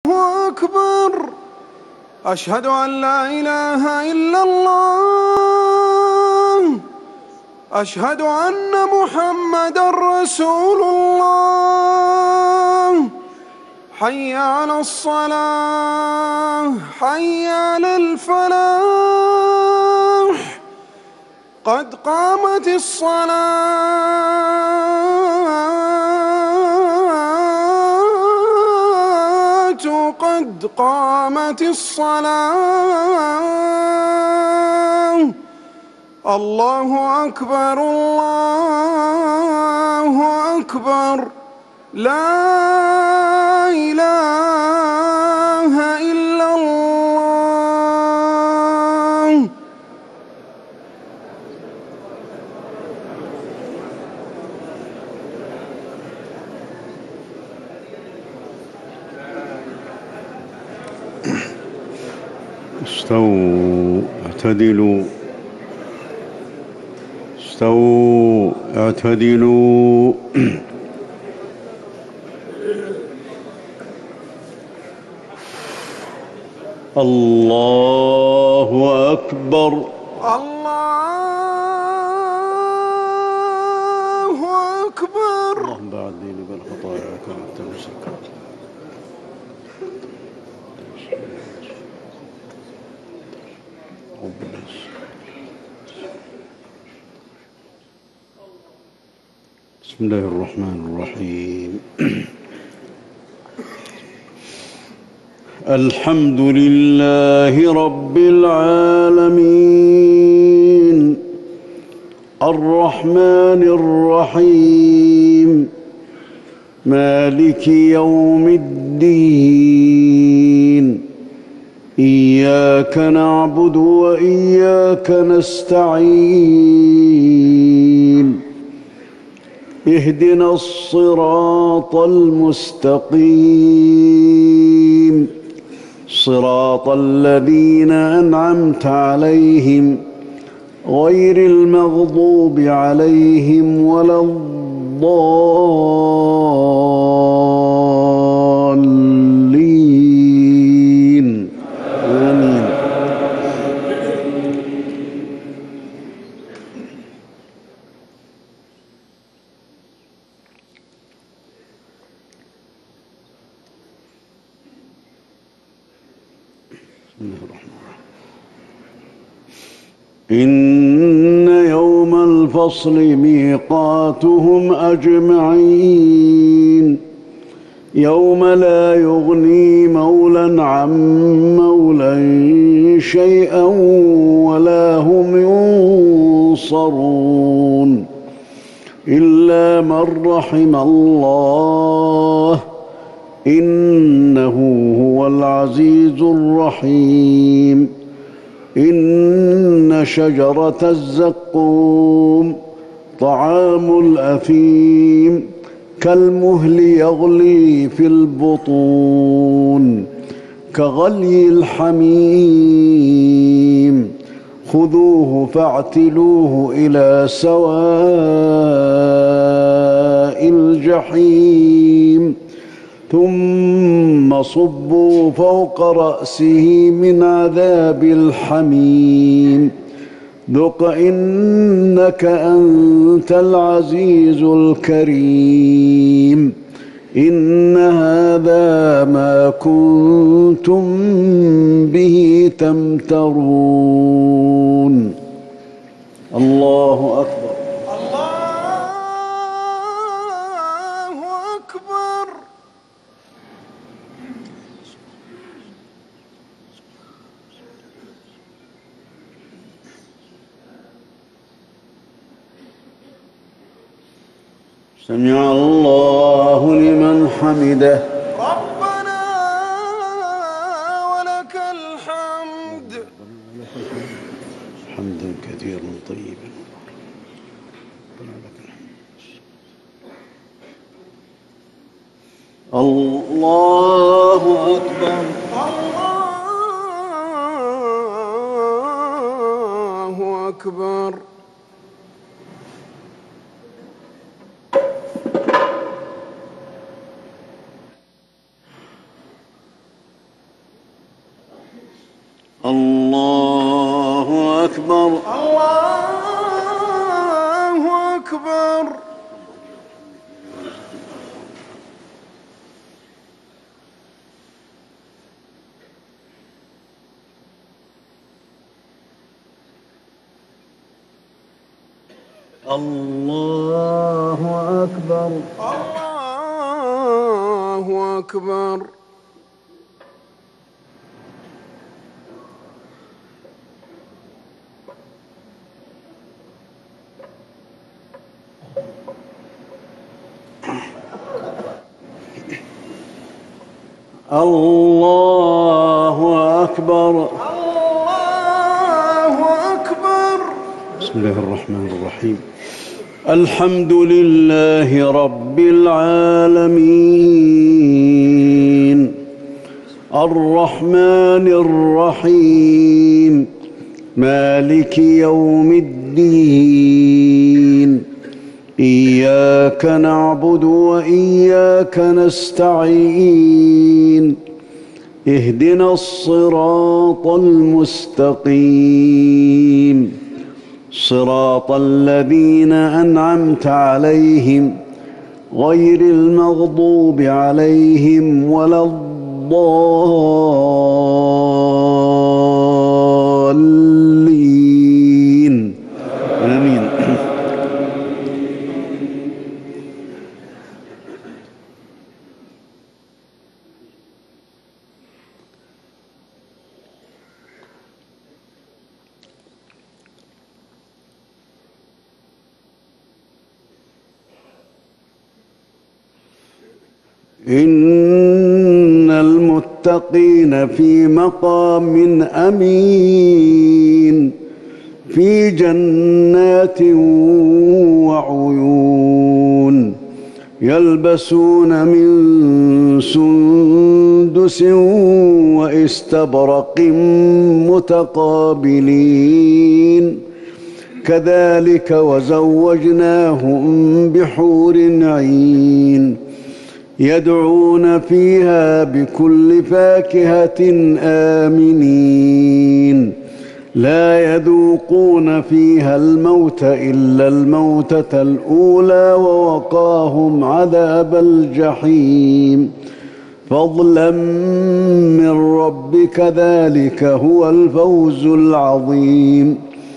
أكبر. أشهد أن لا إله إلا الله. أشهد أن محمدًا رسول الله. حي على الصلاة، حي على الفلاح، قد قامت الصلاة، قد قامت الصلاة. الله أكبر، الله أكبر، لا إله إلا الله. استووا اعتدلوا، استووا اعتدلوا. الله أكبر، الله أكبر. اللهم بعدني بالخطايا كما تمسك. بسم الله الرحمن الرحيم. الحمد لله رب العالمين، الرحمن الرحيم، مالك يوم الدين. إياك نعبد وإياك نستعين. اهدنا الصراط المستقيم، صراط الذين أنعمت عليهم غير المغضوب عليهم ولا الضالين. آمين. إن يوم الفصل ميقاتهم أجمعين، يوم لا يغني مولى عن مولى شيئا ولا هم ينصرون، إلا من رحم الله، إنه هو العزيز الرحيم. إن شجرة الزقوم طعام الأثيم، كالمهل يغلي في البطون، كغلي الحميم. خذوه فاعتلوه إلى سواء الجحيم، ثم صبوا فوق رأسه من عذاب الحميم. ذق إنك أنت العزيز الكريم. إن هذا ما كنتم به تمترون. الله أكبر، الله أكبر. سمع الله لمن حمده. ربنا ولك الحمد. حمدا كثيرا طيبا. الله أكبر، الله أكبر. الله أكبر. الله أكبر. الله أكبر. الله أكبر. الله أكبر. الله أكبر. بسم الله الرحمن الرحيم. الحمد لله رب العالمين الرحمن الرحيم مالك يوم الدين إياك نعبد وإياك نستعين اهدنا الصراط المستقيم صراط الذين أنعمت عليهم غير المغضوب عليهم ولا الضالين آمين. إن المتقين في مقام أمين في جنات وعيون يلبسون من سندس واستبرق متقابلين كذلك وزوجناهم بحور عين يدعون فيها بكل فاكهة آمنين لا يذوقون فيها الموت إلا الموتة الأولى ووقاهم عذاب الجحيم فضلا من ربك ذلك هو الفوز العظيم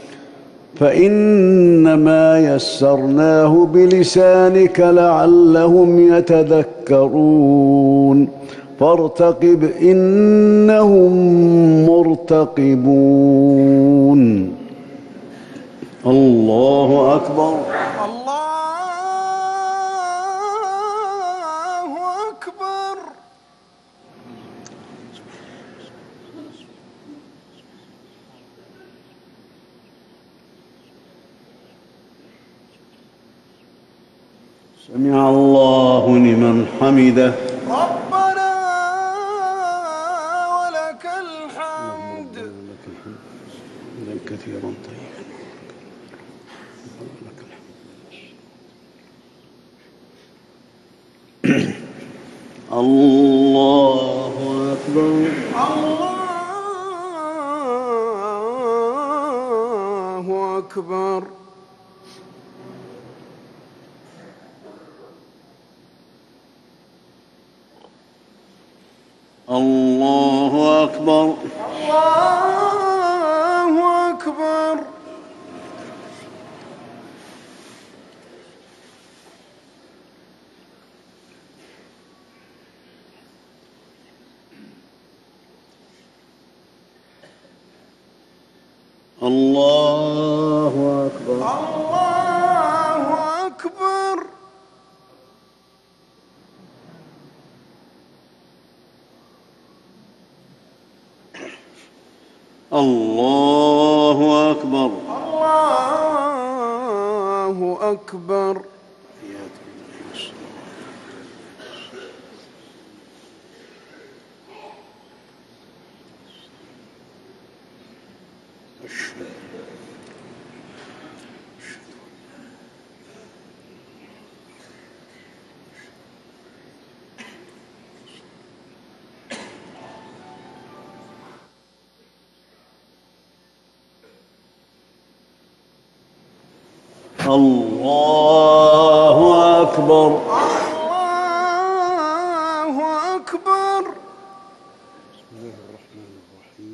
فإنما يسرناه بلسانك لعلهم يتذكرون فارتقب إنهم مرتقبون. الله أكبر. الله أكبر. سمع الله لمن حمده. ربنا ولك الحمد. لك الحمد حمدا كثيرا طيبا. لك الحمد. الله أكبر. الله أكبر. الله أكبر. الله أكبر. الله أكبر. الله أكبر. الله أكبر. الله أكبر. الله أكبر. الله أكبر. بسم الله الرحمن الرحيم.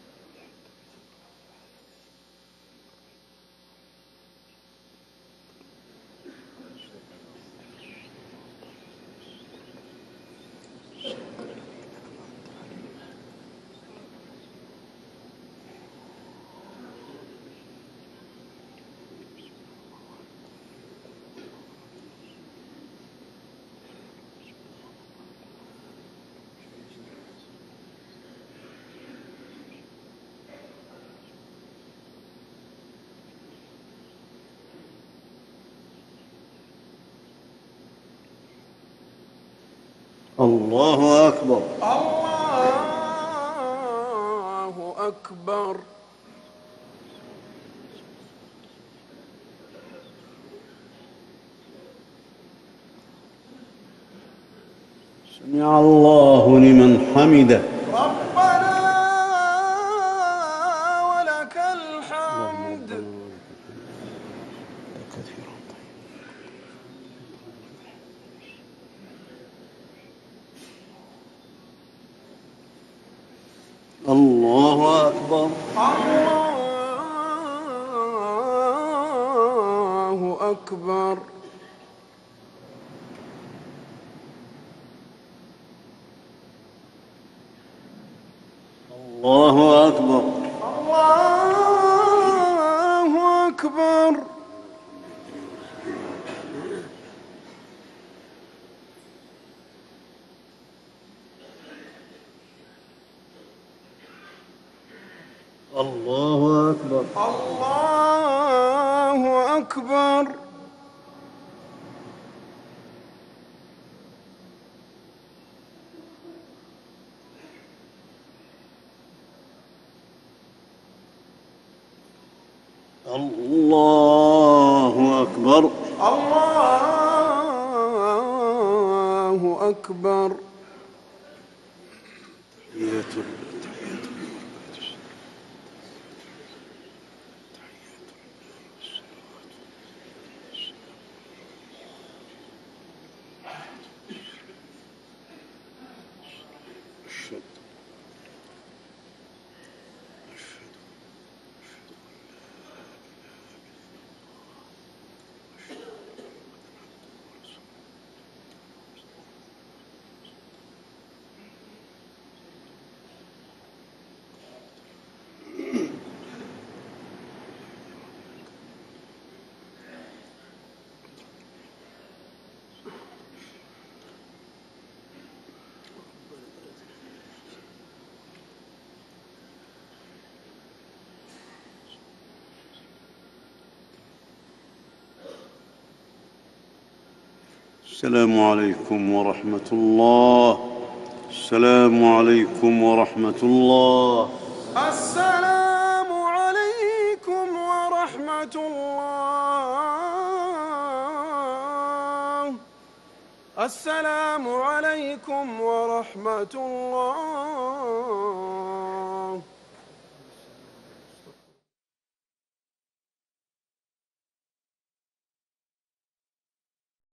الله أكبر. الله أكبر. سمع الله لمن حمده. ربنا ولك الحمد. الله أكبر. الله أكبر. الله أكبر. الله أكبر. الله أكبر. الله أكبر. الله أكبر. الله أكبر. السلام عليكم ورحمة الله. السلام عليكم ورحمة الله. السلام عليكم ورحمة الله. السلام عليكم ورحمة الله.